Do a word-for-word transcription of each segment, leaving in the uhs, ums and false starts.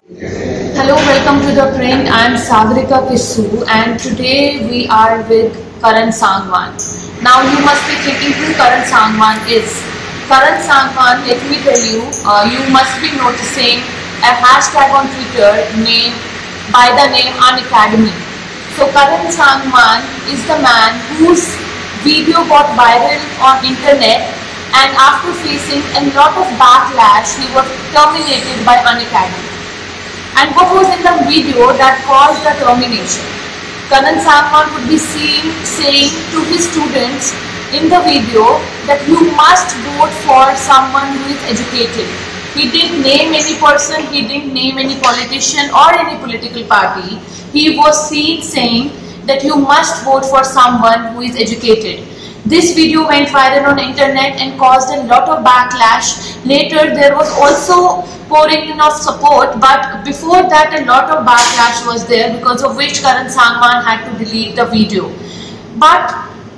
Hello, welcome to the print. I am Sagrika Kissu and today we are with Karan Sangwan. Now you must be thinking who Karan Sangwan is. Karan Sangwan, let me tell you, uh, you must be noticing a hashtag on Twitter named by the name Unacademy. So Karan Sangwan is the man whose video got viral on internet, and after facing a lot of backlash, he was terminated by Unacademy. And what was in the video that caused the termination? Karan Sangwan would be seen saying to his students in the video that you must vote for someone who is educated. He didn't name any person, he didn't name any politician or any political party. He was seen saying that you must vote for someone who is educated. This video went viral on the internet and caused a lot of backlash. Later there was also pouring in of support, but before that a lot of backlash was there, because of which Karan Sangwan had to delete the video. But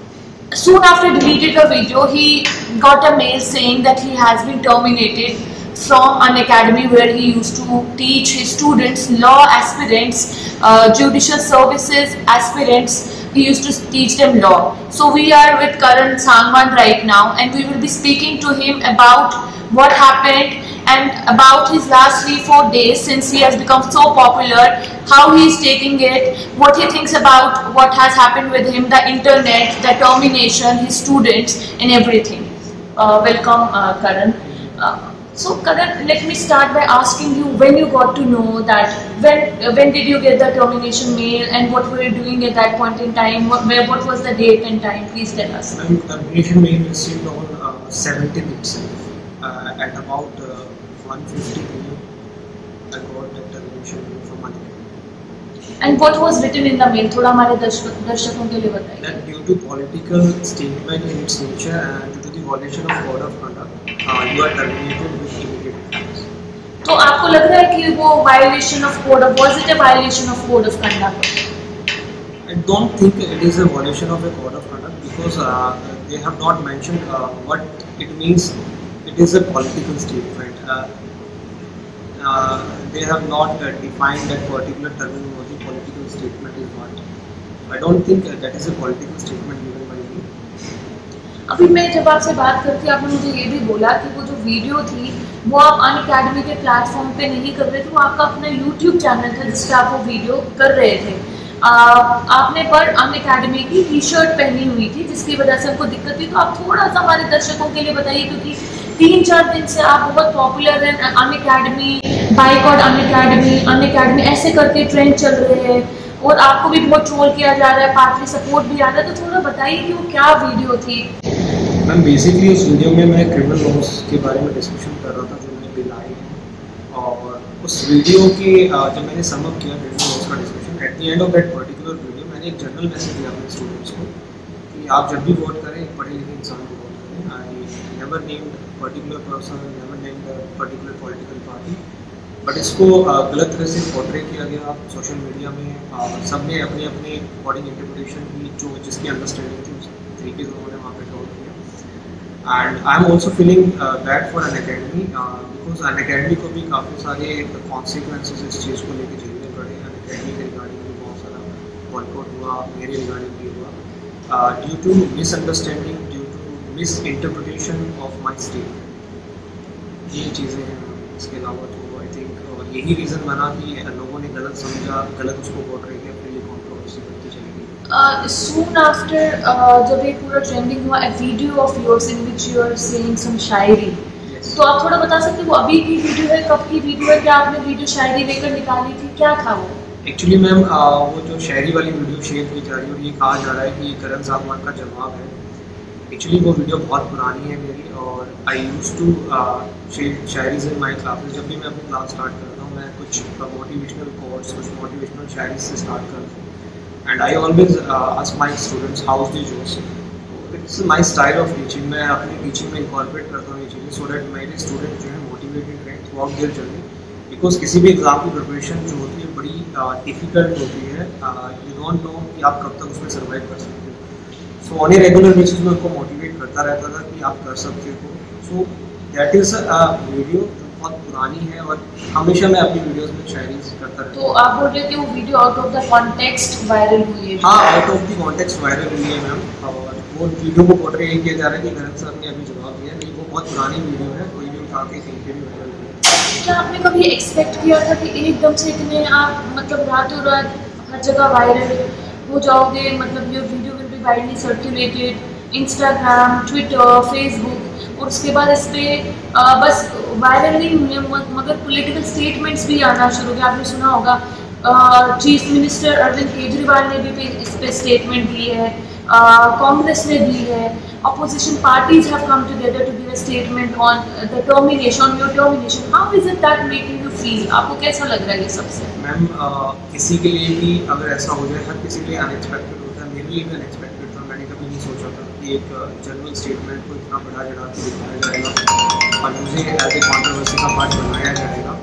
soon after deleted the video, he got a mail saying that he has been terminated from Unacademy, where he used to teach his students, law aspirants, uh, judicial services aspirants. He used to teach them law. So we are with Karan Sangwan right now, and we will be speaking to him about what happened and about his last three four days since he has become so popular, how he is taking it, what he thinks about what has happened with him, the internet, the termination, his students and everything. Uh, welcome uh, Karan. Uh, so Karan, let me start by asking you when you got to know that, when uh, when did you get the termination mail and what were you doing at that point in time, what, where, what was the date and time, please tell us. The termination mail received on uh, seventeenth itself uh, at about uh, one fifty p m I got the termination mail from Unacademy. And what was written in the mail? थोड़ा हमारे दर्शक दर्शकों के लिए बताइए. That due to political statement in its nature and due to the violation of code of conduct, uh, you are terminated with immediate effect. तो आपको लग रहा है कि वो violation of code of, was it a violation of code of conduct? I don't think it is a violation of a code of conduct, because uh, they have not mentioned uh, what it means. It is a political statement. Uh, uh, they have not uh, defined that particular terminology. Political statement is what. I don't think uh, that is a political statement given by me. अभी मैं जब आपसे बात करती, आपने मुझे ये भी बोला कि वो जो वीडियो थी वो आप अनअकैडमी के प्लेटफॉर्म पे नहीं कर रहे थे, वो आपका अपना यूट्यूब चैनल था जिस पे आप वो वीडियो कर रहे थे. आ, आपने पर अनअकैडमी की टी शर्ट पहनी हुई थी जिसकी वजह से हमको दिक्कत थी. तो आप थोड़ा सा हमारे दर्शकों के लिए बताइए, क्योंकि तीन चार दिन से आप बहुत पॉपुलर हैं. अनअकैडमी, बाइकॉट अनअकैडमी, अनअकैडमी ऐसे करके ट्रेंड चल रहे हैं और आपको भी बहुत ट्रोल किया जा रहा है, पार्टी सपोर्ट भी आ रहा है. तो थोड़ा बताइए कि वो क्या वीडियो थी. मैम बेसिकली उस वीडियो में मैं क्रिमिनल लॉस के बारे में डिस्कशन कर रहा था जो मैंने बिल आए हैं, और उस वीडियो के जब मैंने समअप किया क्रिमिनल लॉस का discussion, at the end of that particular video मैंने एक जनरल मैसेज दिया अपने स्टूडेंट्स को कि आप जब भी वोट करें एक पढ़े लिखे इंसान को वोट करें. I never named particular person, never named particular political party, but इसको गलत तरह से पोर्ट्रे किया गया सोशल मीडिया में. सब ने अपने अपने अकॉर्डिंग इंटरप्रिटेशन की, जो जिसकी अंडरस्टैंडिंग थी उस तरीके से उन्होंने वहाँ पे टॉल किया. And I am also feeling bad for Unacademy, because Unacademy को भी काफ़ी सारे कॉन्सिक्वेंसेस इस चीज़ को लेकर झेलने पड़े. अनअकैडमी के रिगार्डिंग भी बहुत सारा बॉयकॉट हुआ, मेरे रिगार्डिंग भी हुआ due to misunderstanding, due to misinterpretation of my state. ये चीज़ें हैं. इसके अलावा तो आई थिंक यही रीज़न बना कि लोगों ने गलत समझा, गलत उसको पोर्ट्रे किया, फिर ये कंट्रोवर्सी बढ़ती चली गई. सून आफ्टर जब ये पूरा ट्रेंडिंग हुआ, a video of yours in which you are saying some शायरी, तो आप थोड़ा बता सकते हैं वो अभी की वीडियो है, कब की वीडियो है, क्या आपने वीडियो शायरी लेकर निकाली थी, क्या था वो? एक्चुअली मैम वो जो शायरी वाली वीडियो शेयर की जा रही है और ये कहा जा रहा है कि करण सागवान का जवाब है. एक्चुअली वो वीडियो बहुत पुरानी है मेरी, और I use to shayaris in my classes. जब भी मैं अपनी क्लास स्टार्ट करता हूँ मैं कुछ मोटिवेशनल कोट्स, कुछ मोटिवेशनल शायरी से स्टार्ट करता हूँ. And I always ask my students how they josh. It's my style of teaching. मैं अपनी टीचिंग में इंकॉर्पोरेट करता हूँ ये चीज़ें, सो डैट मेरे स्टूडेंट जो है मोटिवेटेड रहें throughout their journey. Because किसी भी एग्ज़ाम की प्रिपरेशन जो होती है बड़ी डिफ़िकल्ट होती है. यू डोंट नो कि आप कब तक उसमें सर्वाइव कर सकते हो. So on a regular basis में उनको मोटिवेट करता रहता था कि आप कर सकते हो. So that is a video बहुत पुरानी है और हमेशा मैं अपनी वीडियोस में शायरी करता रहता हूँ। तो आप बोल रहे थे वो video out of the context viral हुई है? हाँ, out of the context viral हुई है मैम, और वो वीडियो को पोर्ट्रे यही किया जा रहा है कि करण सर ने अभी जवाब दिया, नहीं वो बहुत पुरानी वीडियो है, कोई भी उठा के कहीं पे भी वायरल हुई है। क्या आपने कभी एक्सपेक्ट किया था कि एकदम से इतने आप मतलब रातों रात हर जगह वायरल हो जाओगे, मतलब your video will be widely circulated Instagram, Twitter, Facebook, और उसके बाद इस पर बस वायरल नहीं हुए मगर पॉलिटिकल स्टेटमेंट्स भी आना शुरू हुए? आपने सुना होगा चीफ मिनिस्टर अरविंद केजरीवाल ने भी इस पे स्टेटमेंट दी है, कांग्रेस ने दी है, opposition parties have come together to give a statement on the termination, on your termination. How is it that making you feel? आपको कैसा लग रहा है ये सबसे? मैम किसी के लिए भी अगर ऐसा हो जाए, हर किसी के लिए अनएक्सपेक्टेड होता है, मेरे लिए भी अनएक्सपेक्टेड था। मैंने कभी नहीं सोचा था कि एक जनरल स्टेटमेंट को इतना बड़ा चढ़ा के दिखाया जाएगा और मुझे एज ए कॉन्ट्रोवर्सी का पार्ट बनाया जाएगा।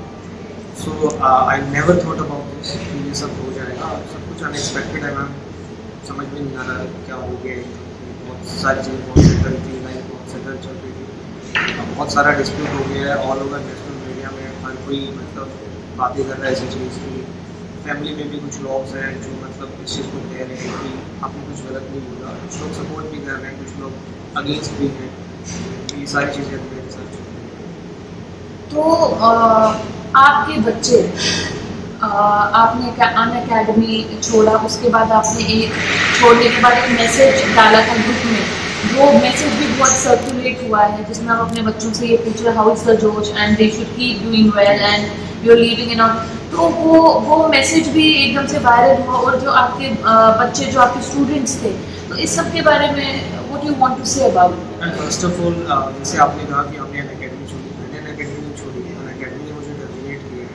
So I never thought about this कि ये सब हो जाएगा, सब कुछ अनएक्सपेक्टेड है मैम, समझ में नहीं आ रहा क्या हो गया। बहुत सारी चीज़ें बहुत सेटल थी, लाइफ बहुत सेटल चल रही थी, बहुत सारा डिस्प्यूट हो गया है ऑल ओवर नेशनल मीडिया में, हर कोई मतलब बातें कर रहा है ऐसी चीज़ की। फैमिली में भी कुछ लोग हैं जो मतलब इस चीज़ को कह रहे हैं कि आपने कुछ गलत नहीं बोला, कुछ लोग सपोर्ट भी कर रहे हैं, कुछ लोग अगेंस्ट भी हैं, तो ये सारी चीज़ें मेरे साथ चल रही हैं। तो आ, आपके बच्चे आ, आपने अन अकेडमी छोड़ा, उसके बाद आपने एक छोड़ने के बाद एक मैसेज डाला था ग्रुप में, वो मैसेज भी बहुत सर्कुलेट हुआ है जिसमें आप अपने बच्चों से ये पूछ रहे how is the josh and they should keep doing well and you are leaving in out, तो वो वो मैसेज भी एकदम से वायरल हुआ। और जो आपके आ, बच्चे जो आपके स्टूडेंट्स थे, तो इस सब के बारे में what you want to say about? And first of all जैसे आपने कहा कि आपने अन अकेडमी छोड़ी, मैंने अन अकेडमी नहीं छोड़ी है, अन अकेडमी ने मुझे टर्मिनेट किया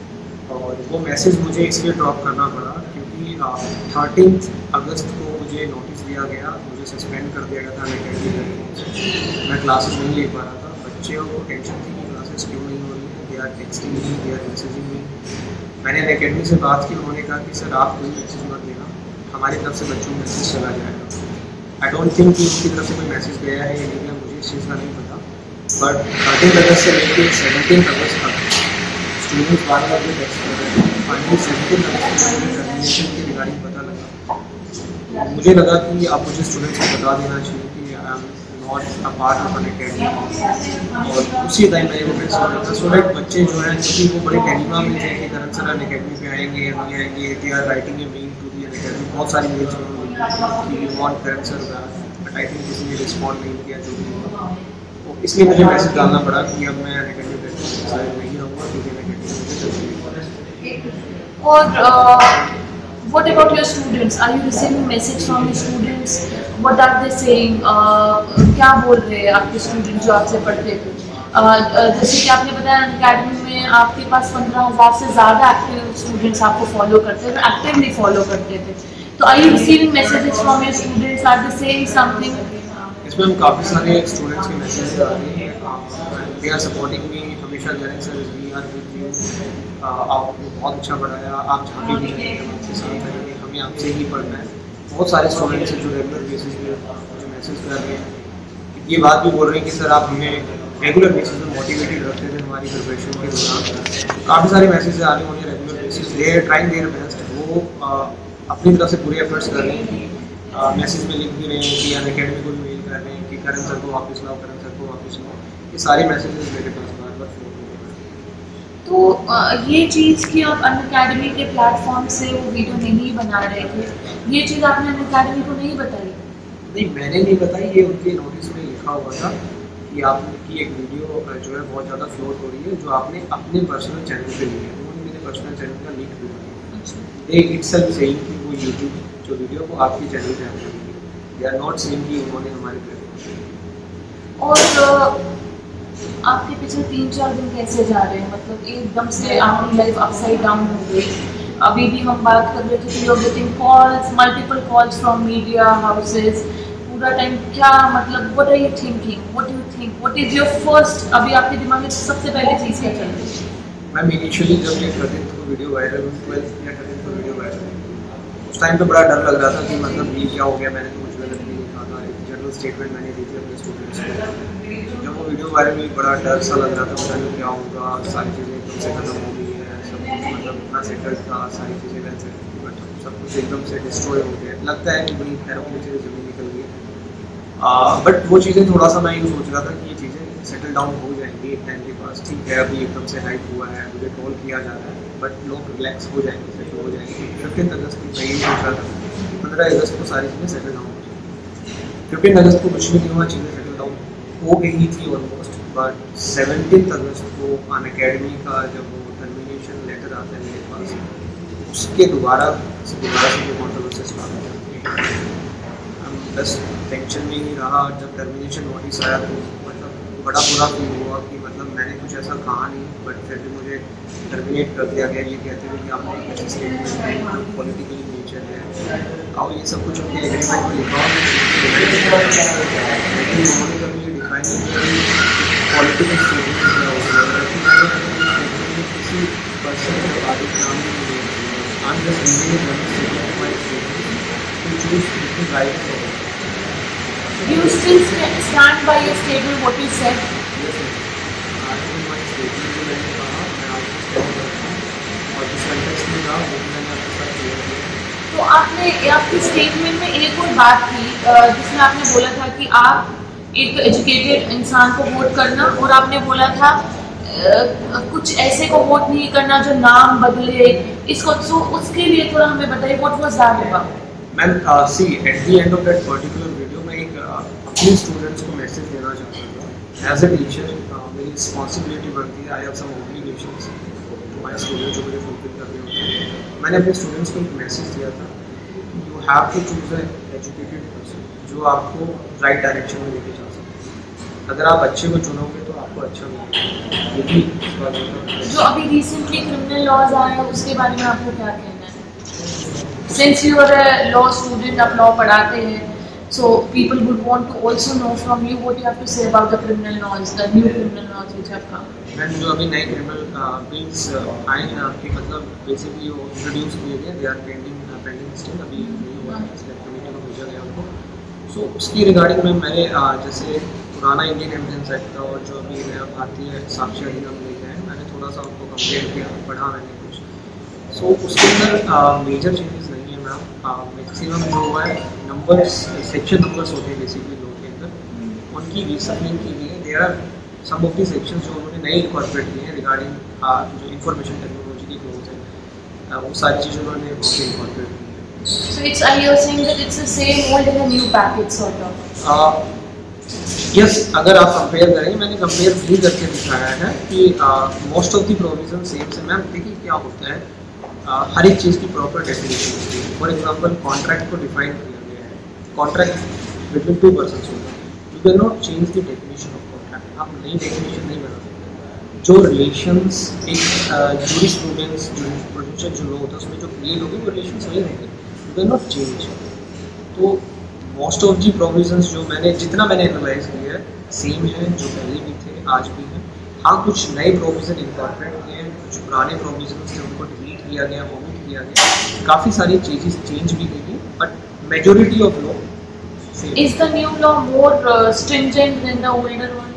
है और वो मैसेज मुझे इसलिए ड्रॉप करना पड़ा क्योंकि थर्टीन अगस्त को मुझे नोटिस दिया गया, मुझे सस्पेंड कर दिया गया था अन अकेडमी प्लेटफॉर्म से। मैं क्लासेस नहीं ले पा रहा था, बच्चे को टेंशन थी कि क्लासेस क्यों नहीं हो रही है, they are texting me, they are messaging me. मैंने अन अकेडमी से बात की, उन्होंने कहा कि सर आप कोई मैसेज मत देना, हमारी तरफ से बच्चों को मैसेज चला जाएगा। आई डोंट थिंक कि उसकी तरफ से कोई मैसेज गया है या नहीं गया, मुझे इस चीज़ का नहीं पता, बट थर्टीन अगस्त से लेकर सेवनटीन अगस्त तक स्टूडेंट्स बार बार जो टेक्स्ट कर रहे हैं, फाइनली सेवनटीन अगस्त को मुझे टर्मिनेशन के रिगार्डिंग पता लगा। मुझे लगा कि आप मुझे स्टूडेंट्स को बता देना चाहिए कि I am not a part of Unacademy, और उसी टाइम मैंने वो टेक्स्ट कर था सो दैट बच्चे जो हैं, क्योंकि वो बड़े टेलीग्राम में थे कि करण सर अन अकेडमी पे आएंगे, नहीं आएंगे, they are writing a mail to the Unacademy, बहुत सारी मेल्स उन्होंने कि we want Karan sir back, but I think किसी ने रिस्पॉन्ड नहीं किया जो भी हुआ, तो इसलिए मुझे मैसेज डालना पड़ा कि अब मैं अन अकेडमी प्लेटफॉर्म पर नहीं रहूँगा क्योंकि अन अकेडमी मुझे। और what about your students? Are you receiving message from your students? What are they saying? uh, क्या बोल रहे हैं आपके स्टूडेंट जो आपसे पढ़ते थे? uh, जैसे कि आपने बताया अकेडमी में आपके पास पंद्रह हज़ार से ज़्यादा एक्टिव स्टूडेंट्स आपको फॉलो करते थे, एक्टिवली फॉलो करते थे, तो are you receiving messages from your students? Are they saying something? इसमें हम काफ़ी सारे स्टूडेंट्स के मैसेज आ रहे हैं, दे आर सपोर्टिंग मी, हमेशा कह रहे हैं sir we are with you, आपने बहुत अच्छा पढ़ाया, आप जहाँ पे भी जाएंगे हम आपके साथ रहेंगे, हमें आपसे ही पढ़ना है। बहुत सारे स्टूडेंट्स हैं जो रेगुलर बेसिस पे मुझे मैसेज कर रहे हैं, ये बात भी बोल रहे हैं कि सर आप हमें रेगुलर बेसिस पे मोटिवेटेड रखते थे हमारी प्रिपरेशन के दौरान। काफ़ी सारे मैसेज आ रहे हैं उन्हें regular basis, they are trying their best, वो अपनी तरफ से पूरे एफर्ट्स कर रहे हैं कि मैसेज में लिख भी रहे हैं कि अन अकेडमी को भी मेल कर रहे हैं कि करण सर को वापस लाओ, करण सर को वापस लाओ, ये सारे मैसेजेस मेरे पास बार बार फोन हो रहे हैं। तो uh, ये चीज़ कि आप अन अकेडमी के प्लेटफॉर्म से वो वीडियो नहीं बना रहे थे, ये चीज़ आपने अन अकेडमी को नहीं बताई? नहीं, मैंने नहीं बताई, ये उनके नोटिस में लिखा हुआ था कि आपकी एक वीडियो जो है बहुत ज़्यादा फ्लोट हो रही है जो आपने अपने पर्सनल चैनल पे ली है, उन्होंने मेरे पर्सनल चैनल का लिंक भी दिया, दे इटसेल्फ सेइंग कि वो यूट्यूब जो वीडियो को आपके चैनल पे अपलोड की, दे आर नॉट सेइंग कि उन्होंने हमारे प्लेटफॉर्म। और आपके पिछले तीन चार दिन कैसे जा रहे हैं, मतलब एकदम से आपकी लाइफ अपसाइड डाउन हो गई? अभी भी हम बात कर रहे थे कि you are getting calls, multiple calls from media houses पूरा टाइम, क्या मतलब what are you thinking, what do you think, what is your first, अभी आपके दिमाग में सबसे पहले चीज़ क्या चल रही है? मैम इनिशियली जब ये थर्टीन को वीडियो वायरल हुई, ट्वेल्थ या थर्टीन को वीडियो वायरल हुई, उस टाइम पे बड़ा डर लग रहा था कि मतलब ये क्या हो गया, मैंने तो कुछ गलत नहीं लिखा था, एक पॉलिटिकल स्टेटमेंट मैंने दी थी अपने स्टूडेंट्स को। जब वो वीडियो वायरल हुई बड़ा डर सा लग रहा था, पता नहीं क्या होगा, सारी चीज़ें एकदम से खत्म हो गई है, सब कुछ मतलब इतना सेटल था, सारी चीज़ें वैसे बट सब कुछ एकदम से डिस्ट्रॉय हो गया। लगता है कि बड़ी पैरों के नीचे ज़मीन निकल गई। बट वो चीज़ें थोड़ा सा मैं यूँ सोच रहा था कि ये चीज़ें सेटल डाउन हो जाएंगी एक टाइम के पास। ठीक है, अभी एकदम से हाइप हुआ है, मुझे ट्रोल किया जा रहा है, बट लोग रिलैक्स हो जाएंगे, सेटल हो जाएंगे। फिफ्टीन अगस्त की मैं यही सोच रहा था कि पंद्रह अगस्त को सारी चीज़ें सेटल डाउन हो जाएंगी। फिफ्टीन अगस्त को कुछ भी नहीं हुआ, चीज़ें सेटल डाउन हो गई थी ऑलमोस्ट, बट सेवनटीन अगस्त को अन अकेडमी का जब वो टर्मिनेशन लेटर आता है मेरे पास, उसके दोबारा से दोबारा से जो कॉन्ट्रोवर्सी स्टार्ट हो जाती है। हम बस टेंशन में ही रहा। जब टर्मिनेशन नोटिस आया तो मतलब बड़ा बुरा फील हुआ कि मतलब मैंने कुछ ऐसा कहा नहीं, बट फिर भी मुझे टर्मिनेट कर दिया गया। ये कहते हुए कि आपने एक ऐसी स्टेटमेंट जो पॉलिटिकली नेचर है और ये सब कुछ उनके एग्रीमेंट में लिखा हुआ, लेकिन उन्होंने कभी ये डिफाइन नहीं किया पॉलिटिकल स्टेटमेंट क्या होता है। कि मैंने अपने स्टेटमेंट में किसी पर्सन के बारे में नाम नहीं लिया। I'm just reading it one statement by statement to choose different rights for it. Do you still st- stand by your statement, what you said? Yes, sir. I think my statement जो मैंने कहा मैं आपको stand करता हूँ और जिस context में कहा वो मैंने आपके साथ शेयर किया। तो आपने आपकी स्टेटमेंट में एक और बात थी जिसमें आपने बोला था कि आप एक एजुकेटेड इंसान को वोट करना, और आपने बोला था आ, कुछ ऐसे को वोट नहीं करना जो नाम बदले इसको। तो उसके लिए थोड़ा हमें बताइए, what was that about? Ma'am see at the end of that particular video में एक अपने स्टूडेंट्स को मैसेज देना चाहता था। एज ए टीचर मेरी रिस्पॉन्सिबिलिटी बनती है, I have some obligations to my students जो मुझे फुलफिल करने होते हैं। मैंने अपने स्टूडेंट्स को एक मैसेज दिया था, you have to choose a educated person जो आपको राइट डायरेक्शन में लेके जा सकते। अगर आप अच्छे को चुनोगे तो आपको अच्छा मिलेगा। यही इस बात का जो अभी रिसेंटली क्रिमिनल लॉज आए हैं उसके बारे में आपको क्या कहना है? Since you are a law student, आप law पढ़ाते हैं, so people would want to also know from you what you have to say about the criminal laws, the new criminal laws which have come. Ma'am जो अभी नए criminal bills आए हैं आपके, मतलब बेसिकली वो इंट्रोड्यूस किए गए, they are pending pending still, अभी नहीं हुआ है, इसलिए कमेटी को भेजा गया उनको। सो उसकी रिगार्डिंग में मैंने uh, जैसे पुराना इंडियन एविडेंस एक्ट था और जो अभी नया भारतीय साक्ष्य अधिनियम लेके आए, मैंने थोड़ा सा उनको कंपेयर किया, पढ़ा मैंने कुछ। सो so, उसके अंदर मेजर चेंजेस नहीं है मैम। मैक्सिमम जो हुआ है नंबर्स, सेक्शन नंबर्स होते हैं बेसिकली लॉ के अंदर, उनकी रीसफलिंग की गई है। There are some of the section जो उन्होंने नए इनकॉर्पोरेट किए हैं रिगार्डिंग जो इंफॉर्मेशन टेक्नोलॉजी की क्लोज है, वो सारी चीज़ें उन्होंने वहाँ पे इनकॉर्पोरेट की है। So it's are you saying that it's the same old in a new package sort of? Yes, अगर आप कंपेयर करेंगे, मैंने कंपेयर भी करके दिखाया है कि most of the provision same से। मैम देखिए क्या होता है, uh, हर एक चीज़ की प्रॉपर डेफिनेशन होती है। फॉर एग्जांपल कॉन्ट्रैक्ट को डिफाइन किया गया है, कॉन्ट्रैक्ट बिटवीन टू पर्सन्स होगा, you can not change the definition of contract. आप नई डेफिनेशन नहीं बना सकते। जो रिलेशंस एक जूरिस्प्रूडेंस जो प्रोविंशियल जो लॉ होता है उसमें जो क्रिएट होगी वो रिलेशंस वही होंगे, यू कैन नॉट चेंज। तो मोस्ट ऑफ दी प्रोविजंस जो मैंने जितना मैंने एनालाइज किया है सेम है, जो पहले भी थे आज भी हैं। हाँ, कुछ नए प्रोविजन इनकॉर्पोरेट किए हैं, कुछ पुराने प्रोविजन थे उनको डिलीट किया गया, ओमिट किया गया, काफ़ी सारी चीज़ें चेंज भी की गई, but majority of law same. Is the new law more uh, stringent than the older one?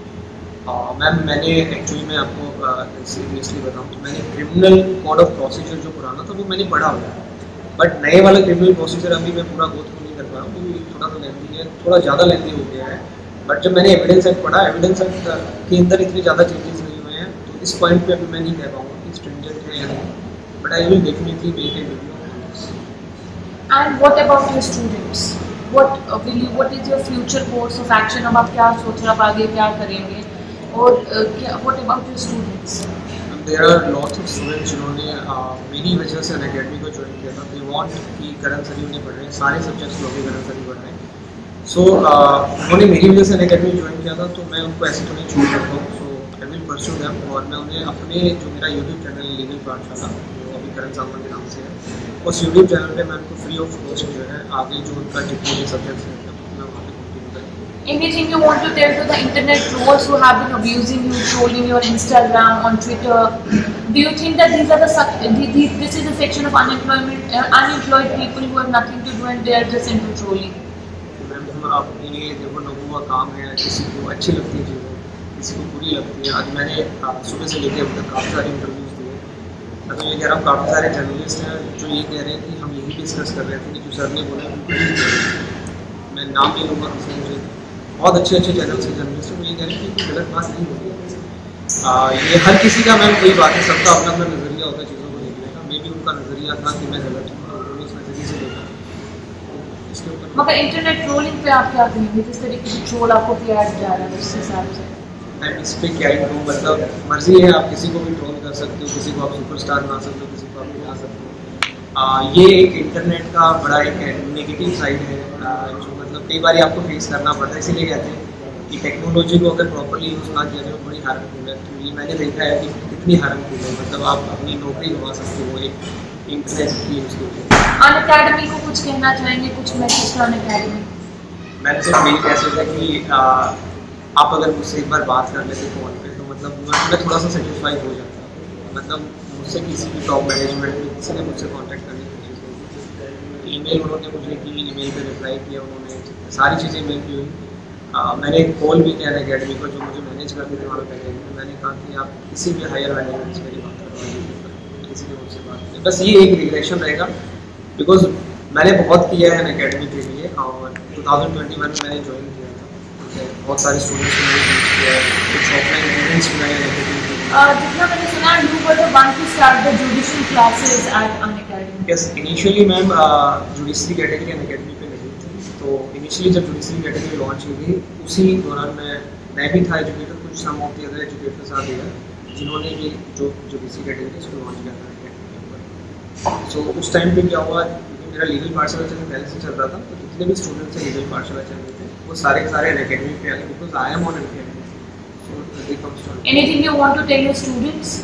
Ma'am uh, मैंने एक्चुअली मैं आपको सीरियसली uh, बताऊँ तो मैंने क्रिमिनल कोड ऑफ प्रोसीजर जो पुराना था वो मैंने पढ़ा हुआ है, बट नए वाला क्रिमिनल प्रोसीजर अभी मैं पूरा गो थ्रू नहीं कर पाया हूँ क्योंकि थोड़ा सा लेंथी है, थोड़ा ज़्यादा लेंथी हो गया है। बट जब मैंने एविडेंस एक्ट पढ़ा, एविडेंस एक्ट के अंदर इतने ज़्यादा चेंजेस नहीं हुए हैं, तो इस पॉइंट पे अभी मैं नहीं कह पाऊँगा कि स्ट्रिंजेंट है या नहीं, but I will definitely make a video on this. And what about your students? What uh, will you? What is your future course of action? अब आप क्या सोच रहे, आप आगे क्या करेंगे? और uh, क्या what about your students? There are lots of students जिन्होंने uh, मेरी वजह से अन अकेडमी को ज्वाइन किया था। They want कि करण सर उन्हें पढ़ रहे हैं, सारे सब्जेक्ट्स लोग करण सर ही पढ़ रहे हैं। सो उन्होंने मेरी वजह से अन अकेडमी ज्वाइन किया था, तो मैं उनको ऐसे तो नहीं छोड़ सकता हूँ। So I will pursue them, और मैं उन्हें अपने जो मेरा यूट्यूब चैनल है लीगल पाठशाला, जो अभी करण सांगवान के नाम से है, उस यूट्यूब चैनल पे मैं उनको फ्री ऑफ कॉस्ट जो है आगे जो उनका जितने भी सब्जेक्ट्स हैं मैं वहाँ पे कंटिन्यू करूँगा। Anything you want to tell to the internet trolls who have been abusing you, trolling your Instagram, on Twitter? Do you think that these are the, the, the this is a section of unemployment, uh, unemployed people who have nothing to do and they are just into trolling? Ma'am हम अपने लिए देखो लोगों का काम है, किसी को अच्छी लगती है चीज़ें, किसी को बुरी लगती है। आज मैंने सुबह से लेकर अब तक काफ़ी सारे इंटरव्यूज़ दिए। मैं तो ये कह रहा हूँ काफ़ी सारे जर्नलिस्ट हैं जो ये कह रहे हैं कि हम यही डिस्कस कर रहे थे कि जो सर ने बोला मैं नाम नहीं लूँगा, किसी मुझे बहुत अच्छे अच्छे चैनल्स के जर्नलिस्ट हैं वो ये कह रहे हैं कि गलत बात नहीं हो रही है। ये हर किसी का मैम कोई बात है, सबका अपना अपना नज़रिया होता है चीज़ों को देखने का। मे भी उनका नज़रिया था कि मैं गलत हूँ और उन्होंने उस नज़रिए से देखा। इसके ऊपर मगर इंटरनेट ट्रोलिंग पे आप क्या कहेंगे, किस तरीके से ट्रोल आपको किया जा रहा है उस हिसाब से? मैं इस पर क्या ही कहूँ, मतलब मर्जी है, आप किसी को भी ट्रोल कर सकते हो, किसी को आप सुपरस्टार बना सकते हो, किसी को आप गिरा सकते हो। आ, ये एक इंटरनेट का बड़ा एक नेगेटिव साइड है आ, जो मतलब कई बार आपको फेस करना पड़ता है। इसीलिए कहते हैं कि टेक्नोलॉजी को अगर प्रॉपरली यूज़ ना किया जाए बड़ी हार्मफुल है। तो ये मैंने देखा है कि कितनी हार्मफुल है, मतलब आप अपनी नौकरी गंवा सकते हो एक इंटरनेट की यूज़ के लिए। अनअकैडमी को कुछ कहना चाहेंगे, कुछ मैसेज का अनअकैडमी? मैंने सिर्फ यही मैसेज है कि आ, आप अगर मुझसे एक बार बात कर लेते फ़ोन पे तो मतलब मैं थोड़ा सा सेटिस्फाई हो जाता। मतलब मुझसे किसी भी टॉप मैनेजमेंट में किसी ने मुझसे कांटेक्ट करने की कोशिश की, ईमेल उन्होंने मुझे की, ईमेल पे रिप्लाई किया उन्होंने, सारी चीज़ें ईमेल की हुई। मैंने एक कॉल भी किया अनअकैडमी को जो मुझे मैनेज करते थे वहाँ पहले, मैंने कहा कि आप किसी भी हायर मैनेजमेंट से मेरी बात करवाइए, किसी ने मुझसे बात की। बस ये एक रिग्रेशन रहेगा बिकॉज मैंने बहुत किया है अनअकैडमी के लिए और टू थाउजेंड ट्वेंटी वन में मैंने ज्वाइन किया था। बहुत सारे स्टूडेंट्स को मैंने टीच किया है, कुछ ऑफलाइन इवेंट्स भी मैंने अटेंड किए। जितना मैंने सुना you were the one to start the judicial classes at Unacademy. Yes, initially ma'am judiciary category Unacademy पे नहीं थी, तो इनिशियली जब जुडिशरी कैटेगरी लॉन्च हुई थी उसी दौरान मैं मैं भी था एजुकेटर, कुछ some of the other educator साथ दिया जिन्होंने ये जो जुडिशरी कैटेगरी इसको लॉन्च किया था अनअकैडमी के ऊपर। सो उस टाइम पे क्या हुआ, क्योंकि मेरा लीगल पाठशाला चैनल पहले से चल रहा था, तो जितने भी स्टूडेंट्स हैं लीगल पाठशाला चैनल थे वो सारे सारे अनअकैडमी पे आए because I am on Unacademy. So they comes to anything you want to tell your students?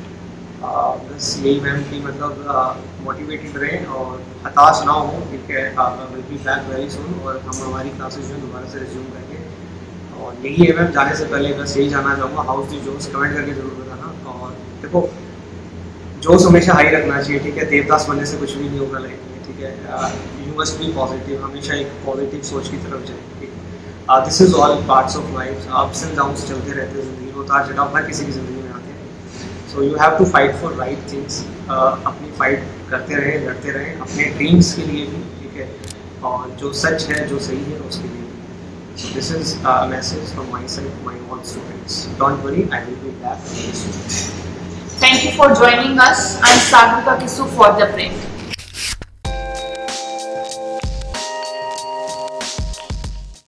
बस यही मैम कि मतलब मोटिवेटेड रहें और हताश ना हो, ठीक है। Will be back very soon और हम हमारी क्लासेस जो दोबारा से रिज्यूम करेंगे। और यही है मैम, जाने से पहले बस यही जानना चाहूँगा, हाउस दी जोश कमेंट करके जरूर बताना। और देखो जोश हमेशा हाई रखना चाहिए, ठीक है। देवदास बनने से कुछ भी नहीं होगा लाइफ में, ठीक है। यू मस्ट बी पॉजिटिव, हमेशा एक पॉजिटिव सोच की तरफ जाए, ठीक है। This is all parts of life, ups and downs चलते रहते हैं ज़िंदगी में, उतार चढ़ाव हर किसी की ज़िंदगी में आते हैं। So you have to fight for right things, अपनी फाइट करते रहें, लड़ते रहें अपने ड्रीम्स के लिए भी, ठीक है। और जो सच है, जो सही है उसके लिए भी। So this is a message from my side to my all students. Don't worry, I will be back very soon. Thank you for joining us. I'm Sagrika Kisu for The Print.